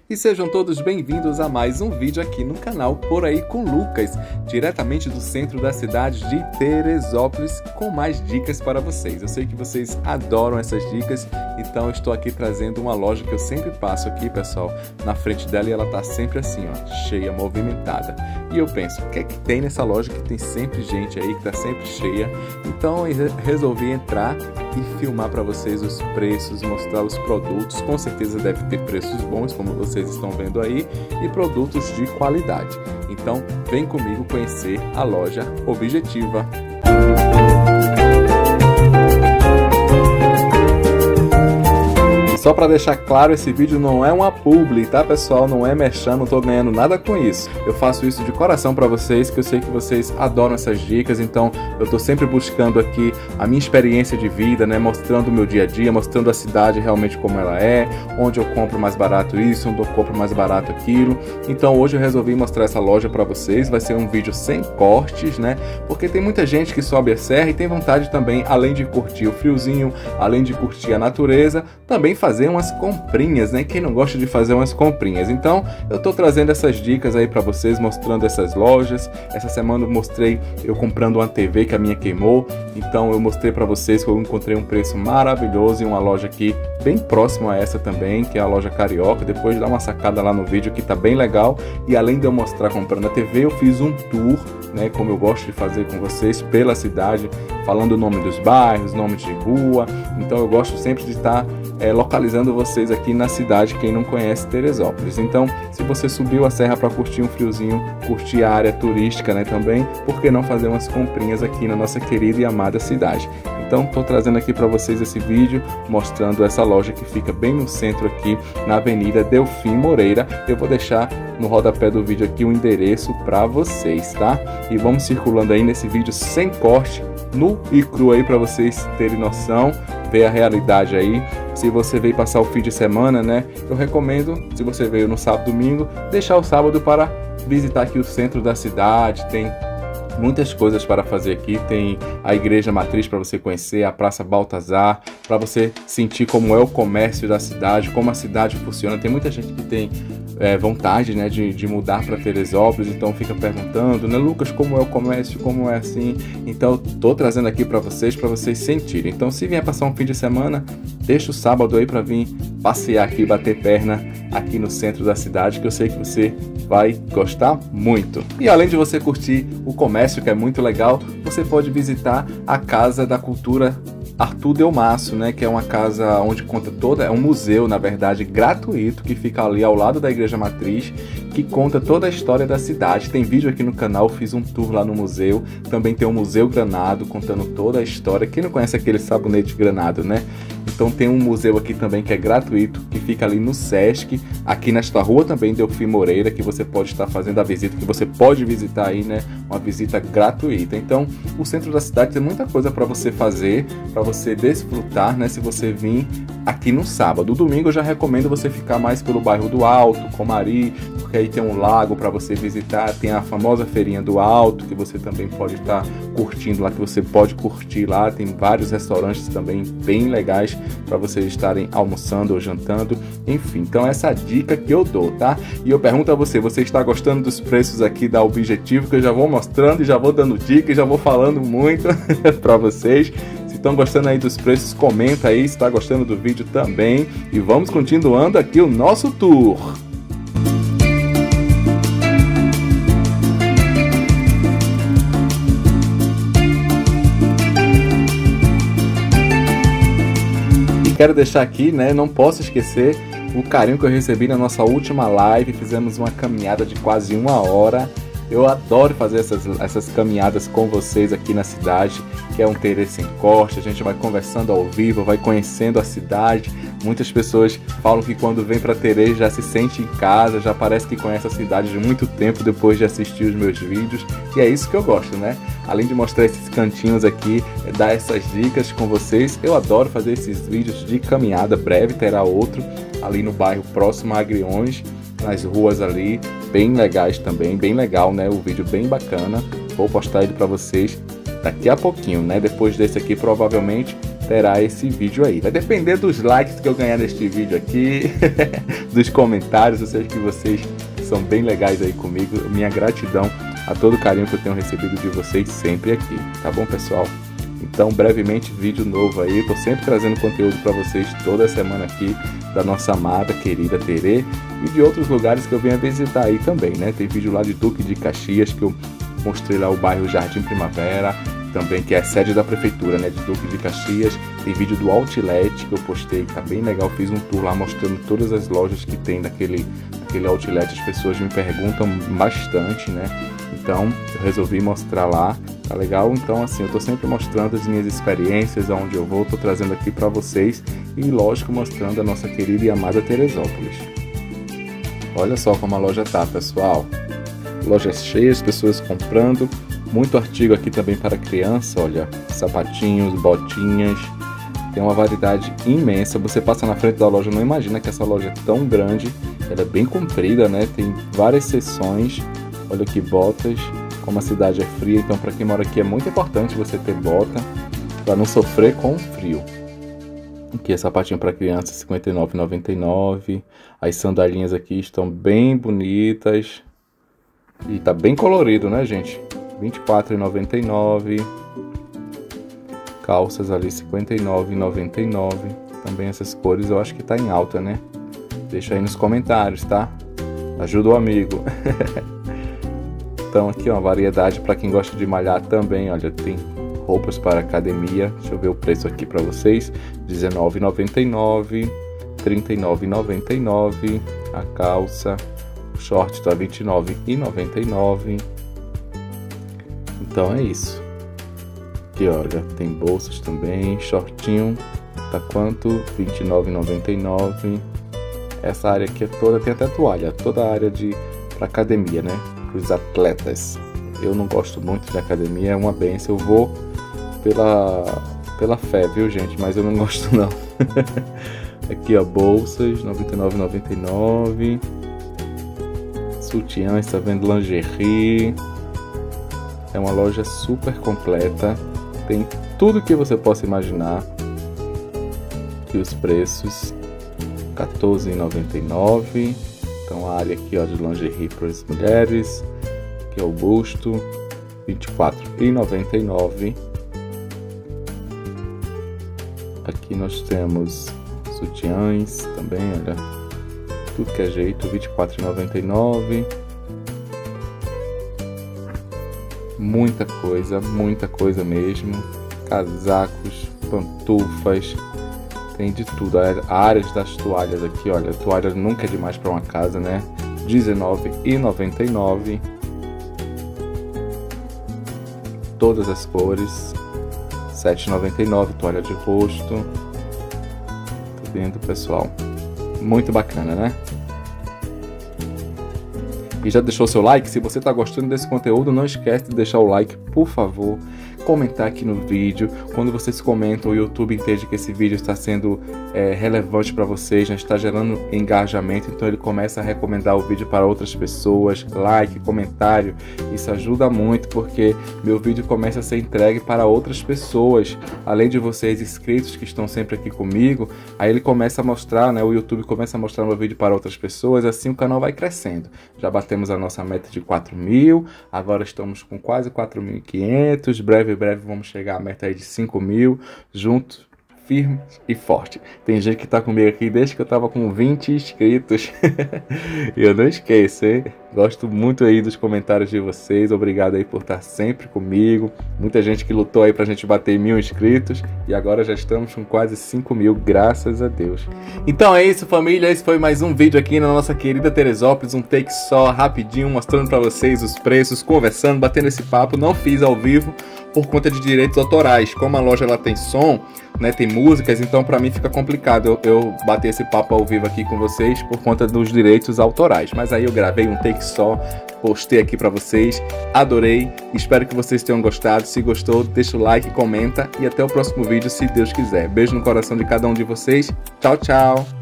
E sejam todos bem-vindos a mais um vídeo aqui no canal Por Aí com Lucas, diretamente do centro da cidade de Teresópolis, com mais dicas para vocês. Eu sei que vocês adoram essas dicas, então eu estou aqui trazendo uma loja que eu sempre passo aqui, pessoal, na frente dela, e ela tá sempre assim, ó, cheia, movimentada. E eu penso, o que é que tem nessa loja que tem sempre gente aí, que tá sempre cheia? Então eu resolvi entrar e filmar para vocês os preços, mostrar os produtos. Com certeza deve ter preços bons, como vocês estão vendo aí, e produtos de qualidade. Então vem comigo conhecer a loja Objetiva. Só para deixar claro, esse vídeo não é uma publi, tá, pessoal? Não é merchan, não tô ganhando nada com isso. Eu faço isso de coração para vocês, que eu sei que vocês adoram essas dicas, então eu tô sempre buscando aqui a minha experiência de vida, né? Mostrando o meu dia a dia, mostrando a cidade realmente como ela é, onde eu compro mais barato isso, onde eu compro mais barato aquilo. Então hoje eu resolvi mostrar essa loja para vocês. Vai ser um vídeo sem cortes, né? Porque tem muita gente que sobe a serra e tem vontade também, além de curtir o friozinho, além de curtir a natureza, também fazer umas comprinhas, né? Quem não gosta de fazer umas comprinhas? Então eu tô trazendo essas dicas aí para vocês, mostrando essas lojas. Essa semana eu mostrei eu comprando uma TV que a minha queimou, então eu mostrei para vocês que eu encontrei um preço maravilhoso em uma loja aqui bem próximo a essa também, que é a loja Carioca. Depois dá uma sacada lá no vídeo que tá bem legal. E além de eu mostrar comprando a TV, eu fiz um tour, né, como eu gosto de fazer com vocês, pela cidade, falando o nome dos bairros, nome de rua. Então eu gosto sempre de estar localizando vocês aqui na cidade, quem não conhece Teresópolis. Então, se você subiu a serra para curtir um friozinho, curtir a área turística, né, também, por que não fazer umas comprinhas aqui na nossa querida e amada cidade? Então, estou trazendo aqui para vocês esse vídeo, mostrando essa loja que fica bem no centro aqui, na Avenida Delfim Moreira. Eu vou deixar no rodapé do vídeo aqui o endereço para vocês, tá? E vamos circulando aí nesse vídeo sem corte, nu e cru aí, para vocês terem noção, ver a realidade aí. Se você veio passar o fim de semana, né, eu recomendo, se você veio no sábado, domingo, deixar o sábado para visitar aqui o centro da cidade. Tem muitas coisas para fazer aqui. Tem a igreja matriz para você conhecer, a Praça Baltazar, para você sentir como é o comércio da cidade, como a cidade funciona. Tem muita gente que tem vontade, né, de mudar para Teresópolis, então fica perguntando, né, Lucas, como é o comércio, como é assim. Então eu tô trazendo aqui para vocês sentirem. Então, se vier passar um fim de semana, deixa o sábado aí para vir passear aqui, bater perna aqui no centro da cidade, que eu sei que você vai gostar muito. E além de você curtir o comércio, que é muito legal, você pode visitar a Casa da Cultura Arthur Delmasso, né, que é uma casa onde conta é um museu, na verdade, gratuito, que fica ali ao lado da Igreja Matriz, que conta toda a história da cidade. Tem vídeo aqui no canal, fiz um tour lá no museu. Também tem o Museu Granado, contando toda a história. Quem não conhece aquele sabonete Granado, né? Então tem um museu aqui também que é gratuito, que fica ali no Sesc, aqui nesta rua também, Delfim Moreira, que você pode estar fazendo a visita, que você pode visitar aí, né? Uma visita gratuita. Então, o centro da cidade tem muita coisa para você fazer, para você desfrutar, né? Se você vir aqui no sábado. Domingo eu já recomendo você ficar mais pelo bairro do Alto, Comari, porque aí tem um lago para você visitar, tem a famosa feirinha do Alto, que você também pode estar curtindo lá, que você pode curtir lá. Tem vários restaurantes também bem legais para vocês estarem almoçando ou jantando, enfim. Então essa dica que eu dou, tá? E eu pergunto a você está gostando dos preços aqui da Objetivo, que eu já vou mostrando e já vou dando dicas, já vou falando muito para vocês. Se estão gostando aí dos preços, comenta aí se está gostando do vídeo também. E vamos continuando aqui o nosso tour. Quero deixar aqui, né, não posso esquecer o carinho que eu recebi na nossa última live. Fizemos uma caminhada de quase 1 hora. Eu adoro fazer essas caminhadas com vocês aqui na cidade, que é um Terê sem corte. A gente vai conversando ao vivo, vai conhecendo a cidade. Muitas pessoas falam que quando vem para Terê já se sente em casa, já parece que conhece a cidade de muito tempo depois de assistir os meus vídeos. E é isso que eu gosto, né? Além de mostrar esses cantinhos aqui, dar essas dicas com vocês, eu adoro fazer esses vídeos de caminhada. Breve terá outro ali no bairro próximo a Agriões, nas ruas ali, bem legais também, bem legal, né? O vídeo bem bacana. Vou postar ele para vocês daqui a pouquinho, né? Depois desse aqui, provavelmente terá esse vídeo aí. Vai depender dos likes que eu ganhar neste vídeo aqui, dos comentários. Eu sei que vocês são bem legais aí comigo. Minha gratidão a todo o carinho que eu tenho recebido de vocês sempre aqui, tá bom, pessoal? Então, brevemente, vídeo novo aí. Tô sempre trazendo conteúdo para vocês toda semana aqui da nossa amada, querida Terê e de outros lugares que eu venho visitar aí também, né? Tem vídeo lá de Duque de Caxias, que eu mostrei lá o bairro Jardim Primavera, também, que é a sede da prefeitura, né, de Duque de Caxias. Tem vídeo do Outlet que eu postei, que tá bem legal. Fiz um tour lá mostrando todas as lojas que tem daquele Outlet. As pessoas me perguntam bastante, né? Então eu resolvi mostrar lá, tá legal? Então assim, eu tô sempre mostrando as minhas experiências, aonde eu vou, tô trazendo aqui para vocês e lógico mostrando a nossa querida e amada Teresópolis. Olha só como a loja tá, pessoal. Loja cheia, as pessoas comprando, muito artigo aqui também para criança, olha, sapatinhos, botinhas, tem uma variedade imensa. Você passa na frente da loja, não imagina que essa loja é tão grande, ela é bem comprida, né? Tem várias seções. Olha que botas, como a cidade é fria, então para quem mora aqui é muito importante você ter bota para não sofrer com o frio. Aqui é sapatinho para criança, R$ 59,99. As sandalinhas aqui estão bem bonitas e tá bem colorido, né, gente? R$ 24,99. Calças ali R$ 59,99. Também essas cores eu acho que tá em alta, né? Deixa aí nos comentários, tá? Ajuda o amigo. Então aqui, ó, uma variedade para quem gosta de malhar também, olha, tem roupas para academia. Deixa eu ver o preço aqui para vocês. R$19,99, R$39,99 a calça. O short tá R$29,99. Então é isso. Aqui, olha, tem bolsas também, shortinho, tá quanto? R$29,99. Essa área aqui é toda, tem até toalha, toda a área para academia, né? Para os atletas. Eu não gosto muito de academia, é uma benção. Eu vou pela fé, viu, gente? Mas eu não gosto não. Aqui, ó, bolsas, R$ 99,99. Sutiãs, tá vendo? Lingerie. É uma loja super completa. Tem tudo que você possa imaginar. Aqui os preços. R$ 14,99. Então a área aqui, ó, de lingerie para as mulheres. Aqui é o busto. R$ 24,99. Aqui nós temos sutiãs também, olha. Tudo que é jeito, R$ 24,99. Muita coisa mesmo. Casacos, pantufas. Tem de tudo. A área das toalhas aqui, olha. Toalha nunca é demais para uma casa, né? R$ 19,99. Todas as cores. R$ 7,99. Toalha de rosto. Tá vendo, pessoal? Muito bacana, né? E já deixou seu like? Se você está gostando desse conteúdo, não esquece de deixar o like, por favor. Comentar aqui no vídeo. Quando vocês comentam, o YouTube entende que esse vídeo está sendo relevante para vocês, já está gerando engajamento, então ele começa a recomendar o vídeo para outras pessoas. Like, comentário, isso ajuda muito, porque meu vídeo começa a ser entregue para outras pessoas, além de vocês inscritos que estão sempre aqui comigo. Aí ele começa a mostrar, né, o YouTube começa a mostrar meu vídeo para outras pessoas, assim o canal vai crescendo. Já batemos a nossa meta de 4.000, agora estamos com quase 4.500, breve vamos chegar à meta aí de 5.000, juntos, firme e forte. Tem gente que tá comigo aqui desde que eu tava com 20 inscritos. E eu não esqueço, hein? Gosto muito aí dos comentários de vocês. Obrigado aí por estar sempre comigo. Muita gente que lutou aí pra gente bater 1.000 inscritos. E agora já estamos com quase 5.000, graças a Deus. Então é isso, família. Esse foi mais um vídeo aqui na nossa querida Teresópolis. Um take só, rapidinho, mostrando pra vocês os preços, conversando, batendo esse papo. Não fiz ao vivo por conta de direitos autorais. Como a loja ela tem som, né, tem músicas, então pra mim fica complicado eu bater esse papo ao vivo aqui com vocês por conta dos direitos autorais. Mas aí eu gravei um take só, postei aqui pra vocês, adorei, espero que vocês tenham gostado. Se gostou, deixa o like, comenta e até o próximo vídeo, se Deus quiser. Beijo no coração de cada um de vocês, tchau, tchau!